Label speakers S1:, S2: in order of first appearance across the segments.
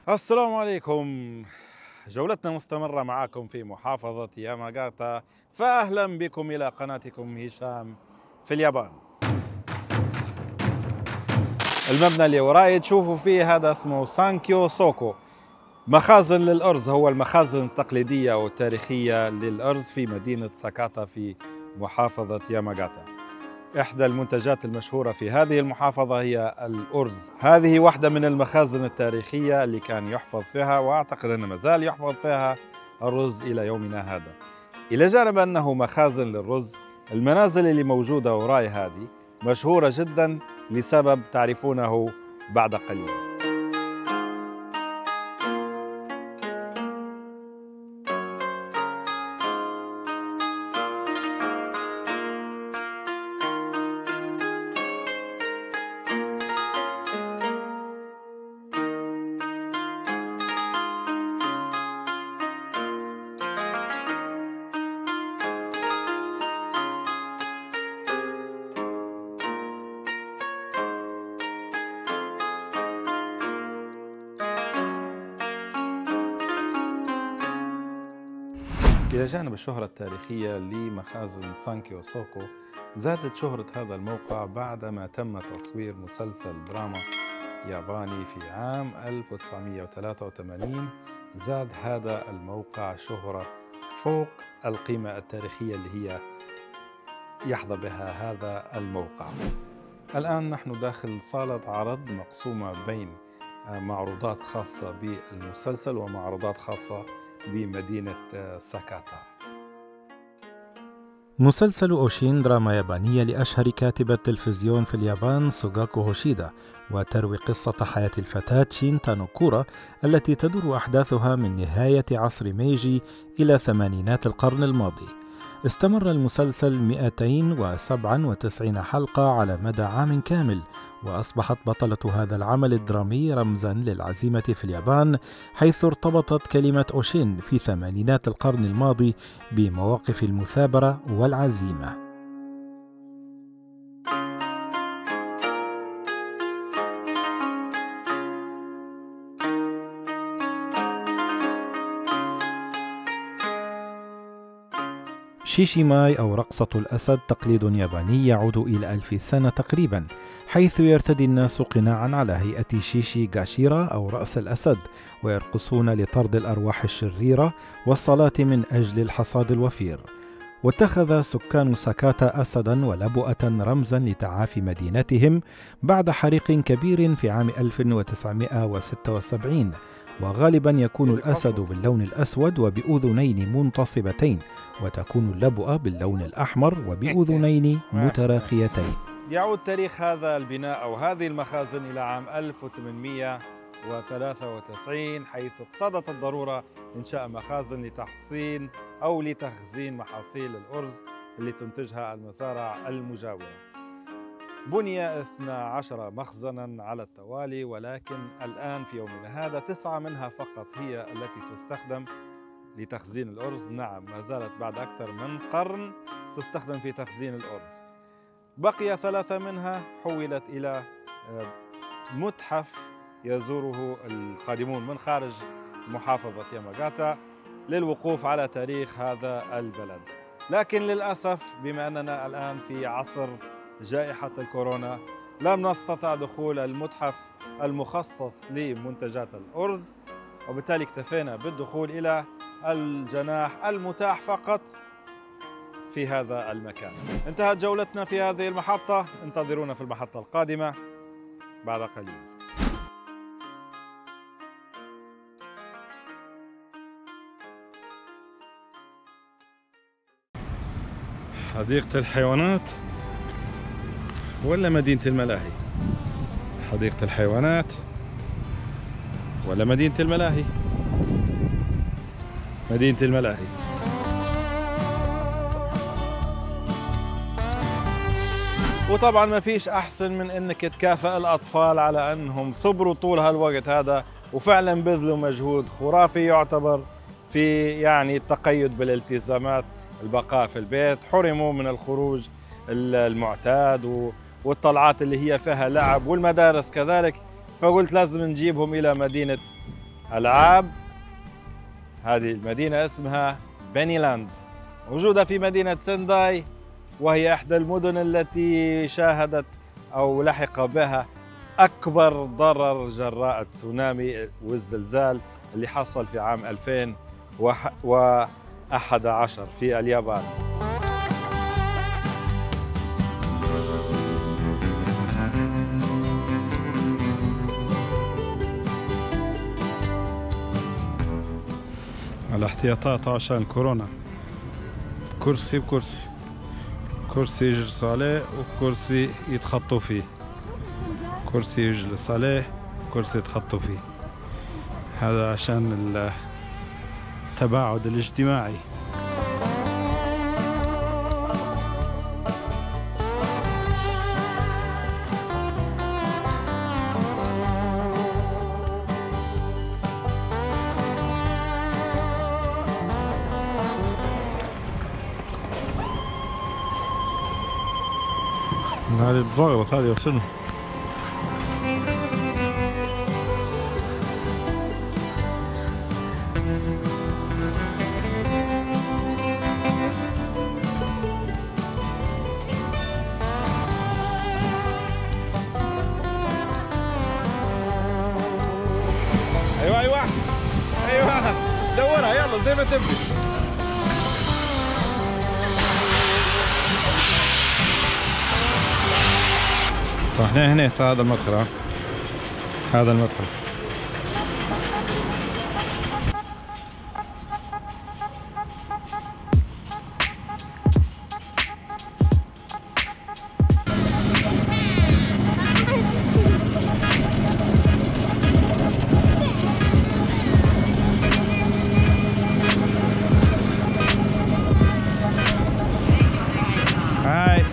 S1: السلام عليكم. جولتنا مستمرة معكم في محافظة ياماغاتا، فأهلا بكم إلى قناتكم هشام في اليابان. المبنى اللي وراي تشوفوا فيه هذا اسمه سانكيو سوكو، مخازن للأرز. هو المخازن التقليدية والتاريخية للأرز في مدينة ساكاتا في محافظة ياماغاتا. إحدى المنتجات المشهورة في هذه المحافظة هي الأرز. هذه واحدة من المخازن التاريخية اللي كان يحفظ فيها، وأعتقد أن ما زال يحفظ فيها الرز إلى يومنا هذا. إلى جانب أنه مخازن للرز، المنازل اللي موجودة وراي هذه مشهورة جدا لسبب تعرفونه بعد قليل. إلى جانب الشهرة التاريخية لمخازن سانكيو سوكو، زادت شهرة هذا الموقع بعدما تم تصوير مسلسل دراما ياباني في عام 1983. زاد هذا الموقع شهرة فوق القيمة التاريخية اللي هي يحظى بها هذا الموقع. الآن نحن داخل صالة عرض مقسومة بين معروضات خاصة بالمسلسل ومعروضات خاصة بمدينة ساكاتا.
S2: مسلسل أوشين دراما يابانية لأشهر كاتبة تلفزيون في اليابان سوغاكو هوشيدا، وتروي قصة حياة الفتاة شين تانوكورا التي تدور أحداثها من نهاية عصر ميجي إلى ثمانينات القرن الماضي. استمر المسلسل 297 حلقة على مدى عام كامل، وأصبحت بطلة هذا العمل الدرامي رمزاً للعزيمة في اليابان، حيث ارتبطت كلمة أوشين في ثمانينات القرن الماضي بمواقف المثابرة والعزيمة. شيشيماي أو رقصة الأسد تقليد ياباني يعود إلى 1000 سنة تقريبا، حيث يرتدي الناس قناعا على هيئة شيشي غاشيرا أو رأس الأسد، ويرقصون لطرد الأرواح الشريرة والصلاة من أجل الحصاد الوفير. واتخذ سكان ساكاتا أسدا ولبؤة رمزا لتعافي مدينتهم بعد حريق كبير في عام 1976، وغالبا يكون الأسد باللون الأسود وبأذنين منتصبتين، وتكون اللبؤة باللون الأحمر وبأذنين متراخيتين.
S1: يعود تاريخ هذا البناء أو هذه المخازن إلى عام 1893، حيث اقتضت الضرورة إنشاء مخازن لتحصين أو لتخزين محاصيل الأرز اللي تنتجها المزارع المجاورة. بني 12 مخزنا على التوالي، ولكن الآن في يومنا هذا 9 منها فقط هي التي تستخدم لتخزين الأرز. نعم، ما زالت بعد أكثر من قرن تستخدم في تخزين الأرز. بقي 3 منها حولت إلى متحف يزوره القادمون من خارج محافظة ياماغاتا للوقوف على تاريخ هذا البلد. لكن للأسف بما أننا الآن في عصر جائحة الكورونا لم نستطع دخول المتحف المخصص لمنتجات الأرز، وبالتالي اكتفينا بالدخول إلى الجناح المتاح فقط في هذا المكان. انتهت جولتنا في هذه المحطة، انتظرونا في المحطة القادمة بعد قليل. حديقة الحيوانات ولا مدينة الملاهي؟ حديقة الحيوانات ولا مدينة الملاهي؟ مدينة الملاهي. وطبعا ما فيش أحسن من أنك تكافئ الأطفال على أنهم صبروا طول هالوقت هذا وفعلا بذلوا مجهود خرافي يعتبر في التقيد بالالتزامات، البقاء في البيت، حرموا من الخروج المعتاد والطلعات اللي هي فيها لعب، والمدارس كذلك. فقلت لازم نجيبهم إلى مدينة ألعاب. هذه المدينة اسمها بنيلاند، موجودة في مدينة سنداي، وهي إحدى المدن التي شاهدت أو لحق بها أكبر ضرر جراء التسونامي والزلزال اللي حصل في عام 2011 في اليابان. الاحتياطات عشان كورونا، كرسي بكرسي، كرسي يجلسوا عليه وكرسي يتخطوا فيه، كرسي يجلس عليه كرسي يتخطوا فيه، هذا عشان التباعد الاجتماعي. هذه بتزغرط هذه شنو؟ ايوه ايوه ايوه دورها يلا زي ما تبي. احنا هنا هذا المدخل، هذا المدخل. هاي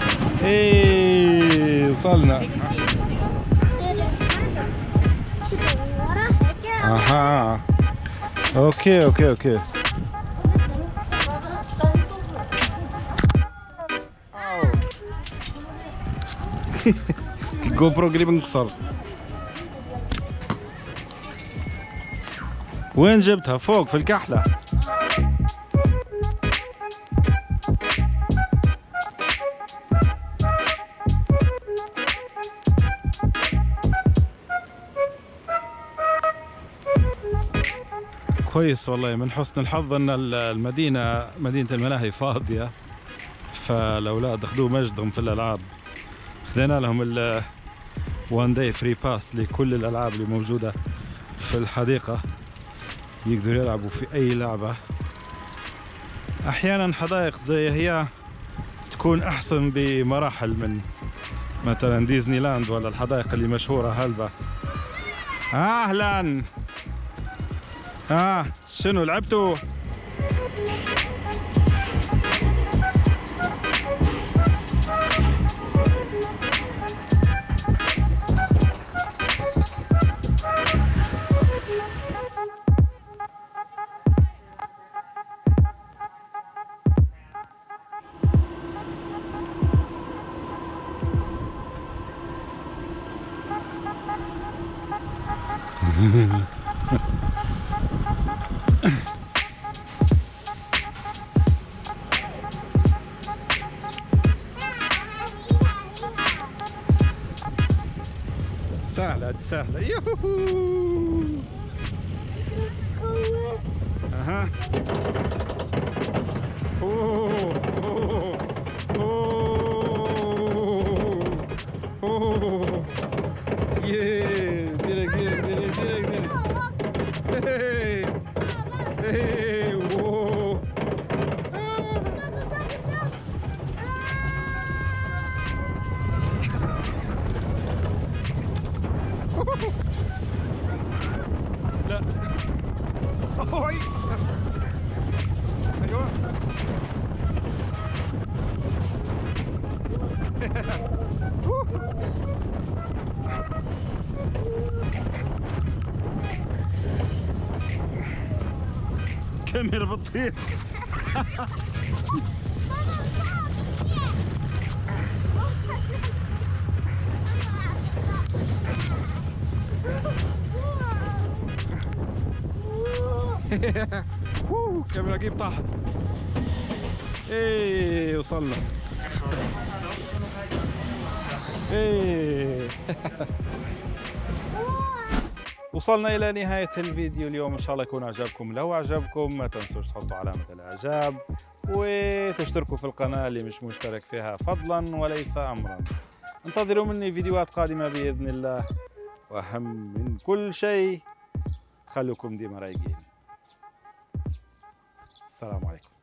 S1: ايه وصلنا. اها اوكي اوكي اوكي. الجو برو قريب انكسر. وين جبتها؟ فوق في الكحلة. كويس والله، من حسن الحظ ان مدينة الملاهي فاضية، فالاولاد اخذوا مجدهم في الالعاب. خذينا لهم وان داي فري باس لكل الالعاب اللي موجودة في الحديقة، يقدروا يلعبوا في اي لعبة. احيانا حدائق زي هي تكون احسن بمراحل من مثلا ديزني لاند ولا الحدائق اللي مشهورة هلبة. اهلا. شنو لعبتوا؟ سهلة سهلة. يوهو. اها. اوه اوه اوه اوه. ياه ديرك ديرك ديرك ديرك ديرك. هي هي اوه. لا اوي ايوه. كاميرا بتطير. كاميرا جيب طاحت. ايه وصلنا. ايه وصلنا إلى نهاية الفيديو اليوم. إن شاء الله يكون أعجبكم. لو أعجبكم ما تنسوش تحطوا علامة الإعجاب وتشتركوا في القناة اللي مش مشترك فيها فضلا وليس أمرا. انتظروا مني فيديوهات قادمة بإذن الله، وأهم من كل شيء خلوكم ديما رايقين. السلام عليكم.